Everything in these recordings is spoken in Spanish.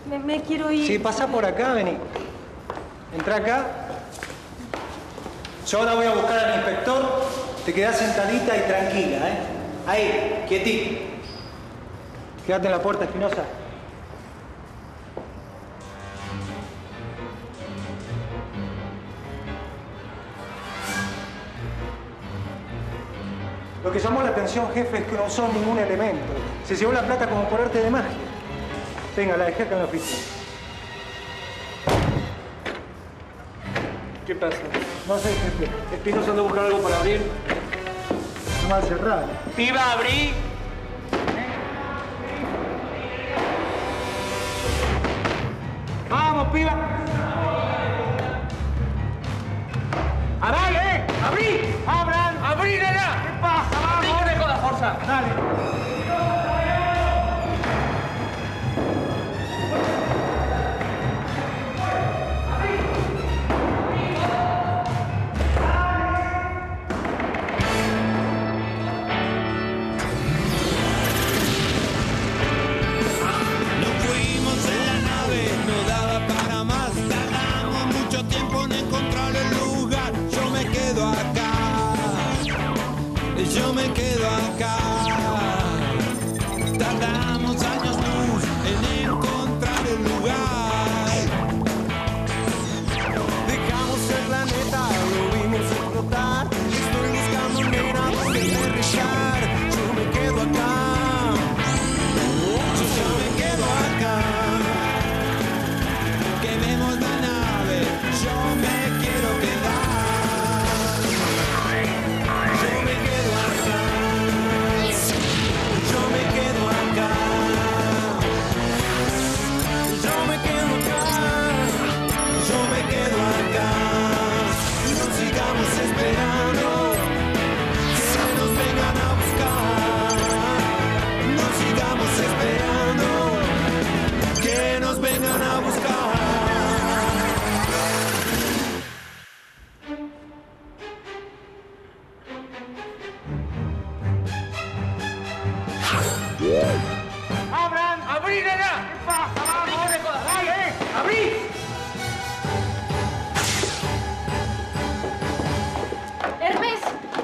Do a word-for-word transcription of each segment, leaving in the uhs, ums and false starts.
Me, me quiero ir. Sí, pasá por acá, vení. Entrá acá. Yo ahora voy a buscar al inspector. Te quedás sentadita y tranquila, ¿eh? Ahí, quietito. Quédate en la puerta, Espinosa. Lo que llamó la atención, jefe, es que no usó ningún elemento. Se llevó la plata como por arte de magia. Venga, la dejé acá en la oficina. ¿Qué pasa? No sé, jefe. ¿Espinosa anda a buscar algo para abrir? No mal cerrado. ¡Piba, abrí! ¡Vamos, piba! ¡Dale! ¡Abrí! ¡Abran! ¡Abrí, nena! ¿Qué pasa? ¡Vamos! ¡Abrí con la fuerza! ¡Dale! Yo me quedo acá. Tardamos años luz en encontrar el lugar. Dejamos el planeta, lo vimos explotar. Estoy buscando nena donde aterrizar. Yo me quedo acá. Yo, yo me quedo acá. Quememos la nave. Yo me quiero quedar. ¡Abran! ¡Abrí, nena! ¿Qué pasa? ¡Vamos! ¡Dale! ¡Abrí! ¡Hermes!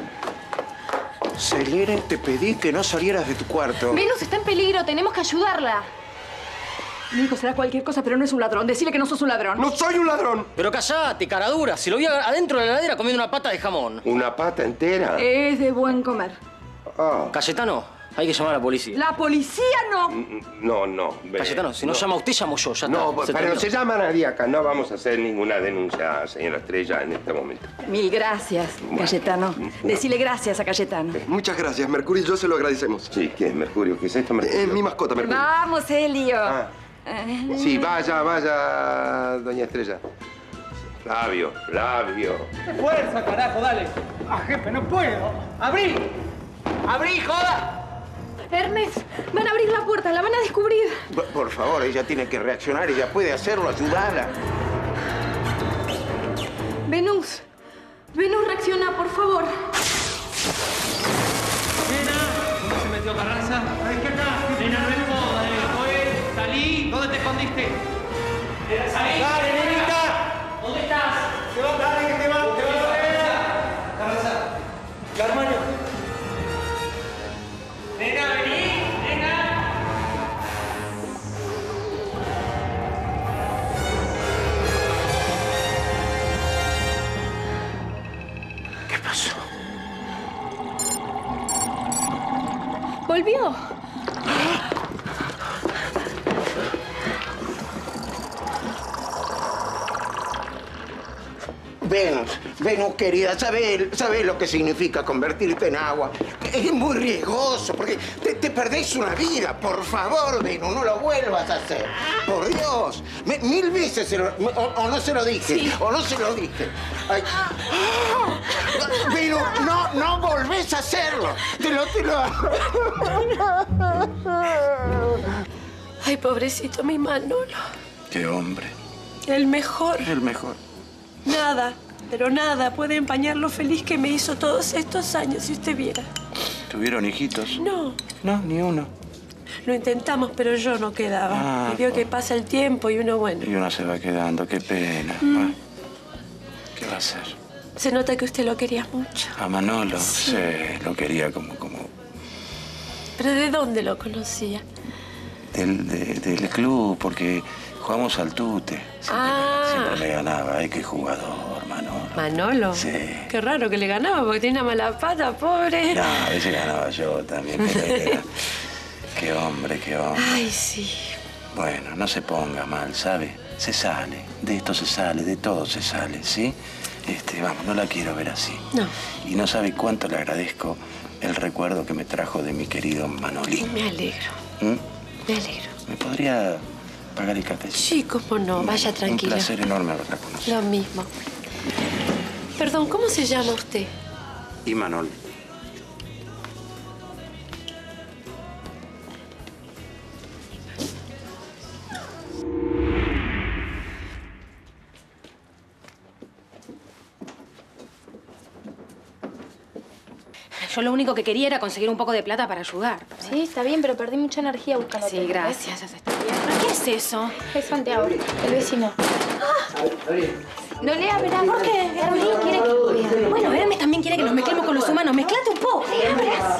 Selene, te pedí que no salieras de tu cuarto. Venus está en peligro. Tenemos que ayudarla. Mi hijo será cualquier cosa, pero no es un ladrón. Decile que no sos un ladrón. ¡No soy un ladrón! Pero callate, caradura. Si lo vi adentro de la heladera comiendo una pata de jamón. ¿Una pata entera? Es de buen comer. Ah. Cayetano, hay que llamar a la policía. ¡La policía no! No, no. ve- Cayetano, si no, llama usted, llamo yo. Ya No, está. Se pero terminó. no se llama nadie acá. No vamos a hacer ninguna denuncia, señora Estrella, en este momento. Mil gracias, Cayetano. Decile gracias a Cayetano. Muchas gracias, Mercurio. Yo se lo agradecemos. Sí, ¿qué es Mercurio? ¿Qué es esto, Mercurio? Es mi mascota, Mercurio. Vamos, Helio. Ah. Sí, vaya, vaya, doña Estrella. Flavio, Flavio. ¡Fuerza, carajo, dale! ¡Ah, jefe, no puedo! ¡Abrí! ¡Abrí, joda! Hermes, van a abrir la puerta, la van a descubrir. Por, por favor, ella tiene que reaccionar. Ella puede hacerlo. Ayúdala. Venus. Venus, reacciona, por favor. Nena, ¿dónde se metió Carranza? Ay, ¿qué acá? Nena, no es moda, nena. Oye, salí. ¿Dónde te escondiste? Nena, salí. ¡Dale, nenita! ¿Dónde estás? ¡Te va, dale, que te va! ¡Te va! Carranza. Carmaño. Nena, vení. Nena. ¿Qué pasó? ¿Volvió? Venus, Venus, querida, ¿sabes sabés lo que significa convertirte en agua? Es muy riesgoso, porque te, te perdés una vida. Por favor, Venus, no lo vuelvas a hacer. Por Dios. Me- mil veces se lo... O, o no se lo dije, Sí. o no se lo dije. Ay. Venus, no, no volvés a hacerlo. Te lo, te lo... Ay, pobrecito mi Manolo. Qué hombre. El mejor. El mejor. Nada, pero nada puede empañar lo feliz que me hizo todos estos años, si usted viera. ¿Tuvieron hijitos? No, No, ni uno. Lo intentamos, pero yo no quedaba. Ah, y vio que pasa el tiempo y uno, bueno... Y uno se va quedando, qué pena. Mm. Bueno, ¿qué va a hacer? Se nota que usted lo quería mucho. A Manolo, sí, sí lo quería como, como... ¿Pero de dónde lo conocía? Del, de, del club, porque jugamos al tute. Siempre, Ah. siempre me ganaba, ¿eh? Qué jugador, Manolo. ¿Manolo? Sí. Qué raro que le ganaba, porque tiene una mala pata, pobre. No, a veces ganaba yo también, pero era... Qué hombre, qué hombre. Ay, sí. Bueno, no se ponga mal, ¿sabe? Se sale, de esto se sale, de todo se sale, ¿sí? Este, vamos, no la quiero ver así. No. Y no sabe cuánto le agradezco el recuerdo que me trajo de mi querido Manolín. Me alegro, ¿Mm? me alegro. ¿Me podría pagar el café? Sí, cómo no, vaya tranquilo. Un placer enorme haberla conocido. Lo mismo. Perdón, ¿cómo se llama usted? Y Manol. Yo lo único que quería era conseguir un poco de plata para ayudar. Sí, está bien, pero perdí mucha energía buscando. Sí, gracias, ya se está bien. ¿Qué es eso? Es Santiago, el vecino. No le abras. ¿Por qué? Hermes quiere que vea. Bueno, Hermes también quiere que nos mezclemos con los humanos. Mezclate un poco. Le abras.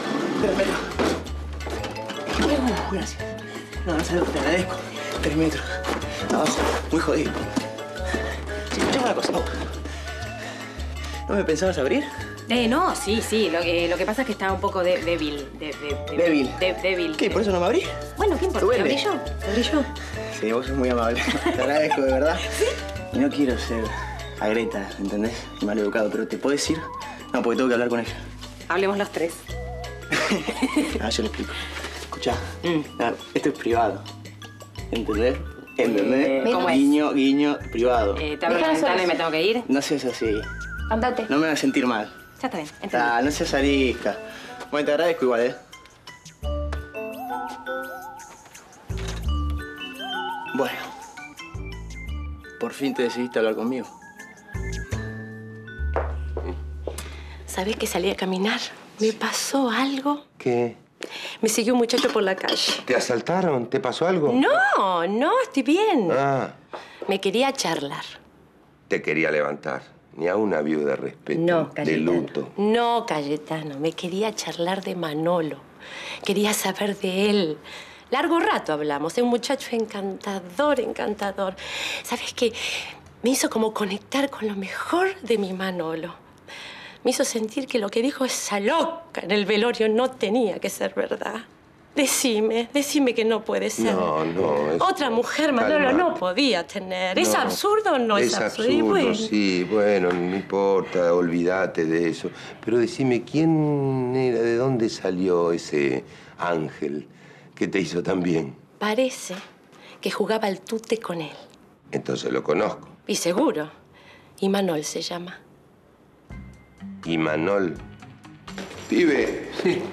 Uh, gracias. No, no sabes lo que te agradezco. Tres metros. Abajo, muy jodido. Sí, escuchame una cosa. ¿No me pensabas abrir? Eh, no, sí, sí. Lo que, lo que pasa es que estaba un poco de, débil. De, de, de, ¿Débil? De, débil. ¿Qué? ¿Por eso no me abrí? Bueno, ¿qué importa? Duele. ¿Te abrí yo? ¿Te abrí yo? Sí, vos sos muy amable. Te agradezco, de verdad. Y no quiero ser a Greta, ¿entendés? Mal educado, pero ¿te puedes ir? No, porque tengo que hablar con ella. Hablemos los tres. Ah, yo le explico. Escuchá, mm. ah, esto es privado. ¿Entendés? ¿Entendés? Eh, ¿cómo es? Guiño, guiño, privado. Eh, ¿Te abro la ventana y me tengo que ir? No seas así. Andate. No me vas a sentir mal. Ya está bien. Ah, no seas arisca. Bueno, te agradezco igual, ¿eh? Bueno. Por fin te decidiste hablar conmigo. ¿Sabés que salí a caminar? ¿Me pasó algo? ¿Qué? Me siguió un muchacho por la calle. ¿Te asaltaron? ¿Te pasó algo? No, no, estoy bien. Ah, Me quería charlar. te quería levantar. Ni a una viuda de respeto. No, De Cayetano. luto. No, Cayetano. Me quería charlar de Manolo. Quería saber de él. Largo rato hablamos. Es un muchacho encantador, encantador. ¿Sabes qué? Me hizo como conectar con lo mejor de mi Manolo. Me hizo sentir que lo que dijo esa loca en el velorio no tenía que ser verdad. Decime, decime que no puede ser. No, no. Es... Otra mujer, Manolo, Calma. no podía tener. ¿Es No, absurdo o no es, es absurdo? absurdo? Y bueno. Sí, bueno, no importa, olvídate de eso. Pero decime, ¿quién era, de dónde salió ese ángel que te hizo tan bien? Parece que jugaba al tute con él. Entonces lo conozco. Y seguro. Y Manol se llama. Y Manol. Pibe.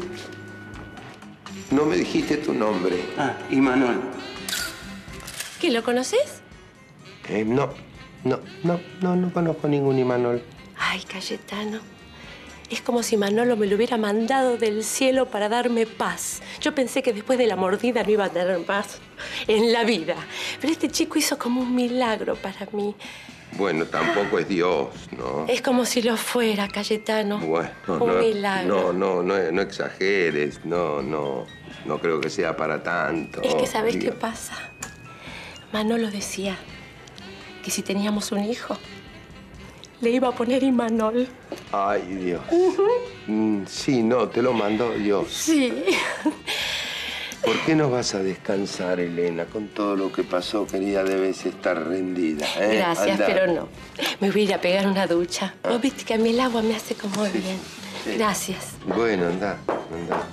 No me dijiste tu nombre. Ah, y Manol. ¿Qué, lo conoces? Eh, no, no, no, no, no conozco ningún Imanol. Ay, Cayetano. Es como si Manolo me lo hubiera mandado del cielo para darme paz. Yo pensé que después de la mordida no iba a tener paz en la vida. Pero este chico hizo como un milagro para mí. Bueno, tampoco es Dios, ¿no? Es como si lo fuera, Cayetano. Bueno, un no, milagro. no, no, no, no exageres, no, no, no creo que sea para tanto. Es que ¿sabés Digo, qué pasa? Manolo decía que si teníamos un hijo, le iba a poner Imanol. Ay, Dios. Mm, sí, no, te lo mandó Dios. Sí. ¿Por qué no vas a descansar, Elena? Con todo lo que pasó, querida, debes estar rendida, ¿eh? Gracias, Andá. pero no. Me voy a ir a pegar una ducha. Vos viste que a mí el agua me hace como bien. sí. Gracias. Bueno, anda, anda.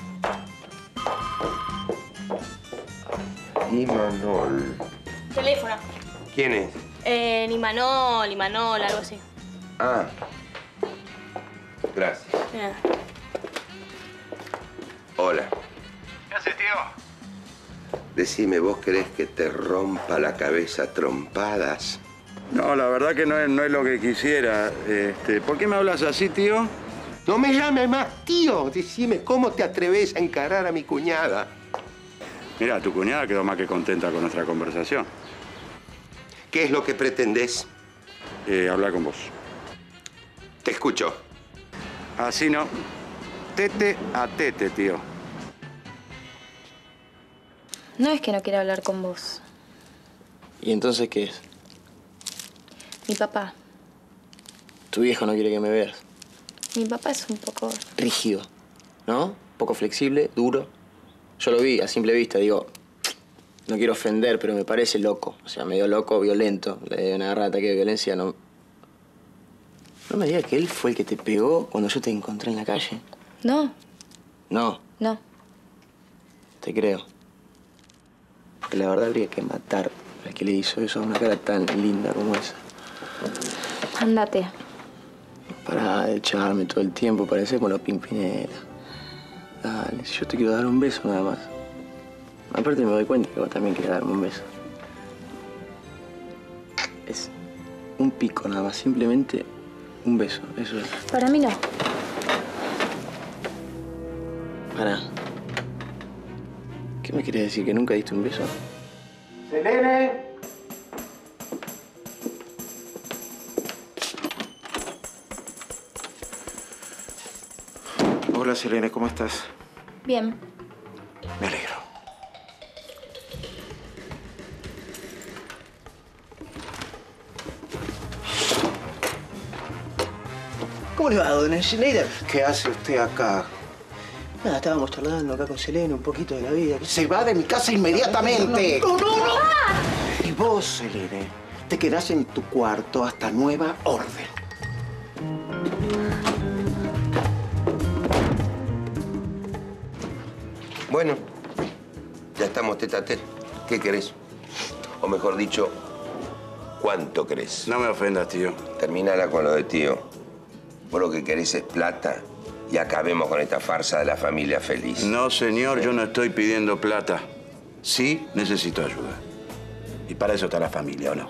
Imanol. Teléfono. ¿Quién es? Eh, Imanol, Imanol, algo así. Ah. Gracias. Mira. Hola. ¿Qué haces, tío? Decime, ¿vos querés que te rompa la cabeza a trompadas? No, la verdad que no es, no es lo que quisiera. Este, ¿por qué me hablas así, tío? No me llames más tío. Decime, ¿cómo te atreves a encarar a mi cuñada? Mira, tu cuñada quedó más que contenta con nuestra conversación. ¿Qué es lo que pretendés? Eh, hablar con vos. Te escucho. Así no. Tete a tete, tío. No es que no quiera hablar con vos. ¿Y entonces qué es? Mi papá. Tu viejo no quiere que me veas. Mi papá es un poco... Rígido, ¿no? Poco flexible, duro. Yo lo vi a simple vista, digo... No quiero ofender, pero me parece loco. O sea, medio loco, violento. Le dio una garra de ataque de violencia, no... No me digas que él fue el que te pegó cuando yo te encontré en la calle. No, No, no. te creo. Porque la verdad habría que matar al que le hizo eso a una cara tan linda como esa. Ándate. Para de echarme todo el tiempo, parece con la Pimpinela. Dale, si yo te quiero dar un beso nada más. Aparte me doy cuenta que vos también querés darme un beso. Es un pico nada más, simplemente un beso, eso es. Para mí no. Pará. ¿Qué me querés decir? ¿Que nunca diste un beso? ¡Selene! Hola, Selene, ¿cómo estás? Bien. Me alegro. ¿Cómo le va, don Schneider? ¿Qué hace usted acá? Nada, estábamos charlando acá con Selene un poquito de la vida. Se va de mi casa inmediatamente. ¡No, no, no! Y vos, Selene, te quedás en tu cuarto hasta nueva orden. Bueno, ya estamos tete a tete. ¿Qué querés? O mejor dicho, ¿cuánto querés? No me ofendas, tío. Terminala con lo de tío. Vos lo que querés es plata y acabemos con esta farsa de la familia feliz. No, señor, yo no estoy pidiendo plata. Sí necesito ayuda. Y para eso está la familia, ¿o no?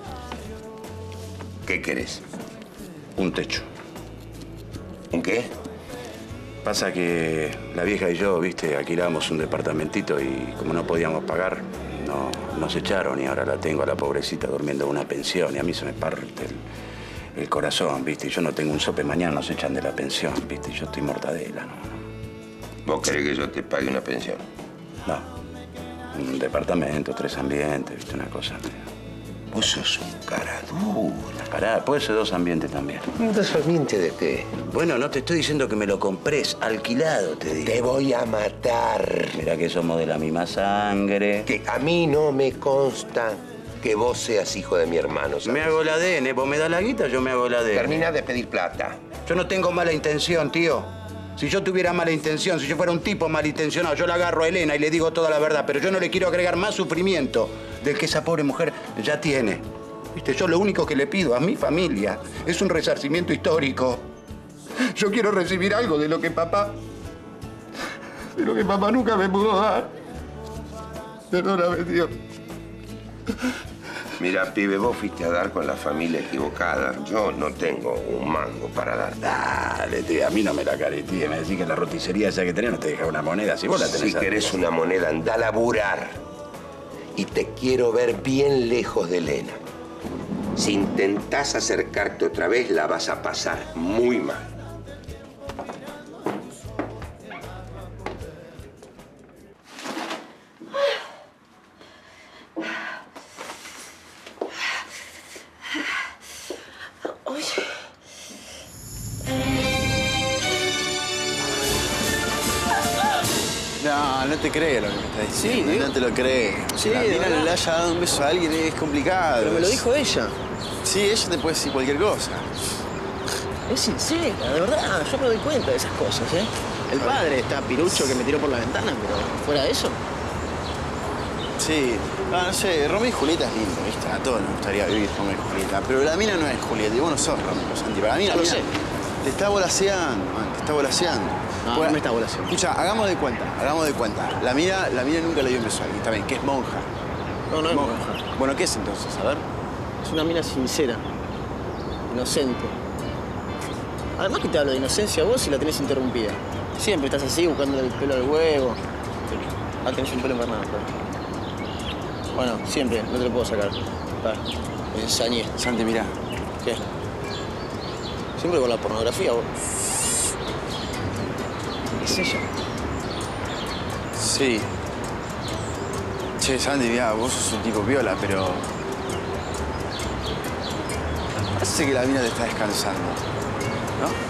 ¿Qué querés? Un techo. ¿Un qué? Pasa que la vieja y yo, viste, alquilamos un departamentito y como no podíamos pagar, no, nos echaron y ahora la tengo a la pobrecita durmiendo en una pensión y a mí se me parte el, el corazón, viste. Y yo no tengo un sope mañana, nos echan de la pensión, viste. Y yo estoy mortadela, ¿no? ¿Vos querés que yo te pague una pensión? No. Un departamento, tres ambientes, viste, una cosa. Vos sos un cara dura. Pará, puede ser dos ambientes también. ¿Dos ambientes de qué? Bueno, no te estoy diciendo que me lo compres, alquilado, te digo. Te voy a matar. Mirá que somos de la misma sangre. Que a mí no me consta que vos seas hijo de mi hermano, ¿sabes? Me hago la D N, vos me das la guita, yo me hago la D N. Termina de pedir plata. Yo no tengo mala intención, tío. Si yo tuviera mala intención, si yo fuera un tipo malintencionado, yo la agarro a Elena y le digo toda la verdad, pero yo no le quiero agregar más sufrimiento del que esa pobre mujer ya tiene. Viste, yo lo único que le pido a mi familia es un resarcimiento histórico. Yo quiero recibir algo de lo que papá... de lo que papá nunca me pudo dar. Perdóname, tío. Mira, pibe, vos fuiste a dar con la familia equivocada. Yo no tengo un mango para dar. Dale, tío, a mí no me la caretíe. Me decís que la roticería esa que tenés no te deja una moneda. Si vos la tenés... Si querés una moneda, andá a laburar. Y te quiero ver bien lejos de Elena. Si intentás acercarte otra vez, la vas a pasar muy mal. No, no te creo lo que me estás diciendo. Sí, no te lo creo. Sí, la de mina verdad. le haya dado un beso a alguien es complicado. Pero me lo dijo ella. Sí, ella te puede decir cualquier cosa. Es sincera, de verdad. Yo me doy cuenta de esas cosas, ¿eh? El padre está pirucho que me tiró por la ventana, pero fuera de eso. Sí. Ah, no sé, Romeo y Julieta es lindo, ¿viste? A todos nos gustaría vivir Romeo y Julieta. Pero la mina no es Julieta y vos no sos Romeo, Santi. Para mí la Yo lo mina sé. te está volaseando, man, te está volaseando. No, Bueno, no me está volaseando. Escucha, hagamos de cuenta, hagamos de cuenta. La mina, la mina nunca le dio un beso a alguien, está bien, que es monja. No, no es monja. Bueno, ¿qué es entonces? A ver. Es una mina sincera, inocente. Además que te hablo de inocencia vos y la tenés interrumpida. Siempre estás así buscando el pelo al huevo. Ah, tenés un pelo invernado, claro. Bueno, siempre, no te lo puedo sacar. Está. Me ensañé. Santi, mirá. ¿Qué? Siempre con la pornografía, vos. ¿Es ella? Sí. Che, Santi, mirá, vos sos un tipo viola, pero... Parece que la mina te está descansando, ¿no?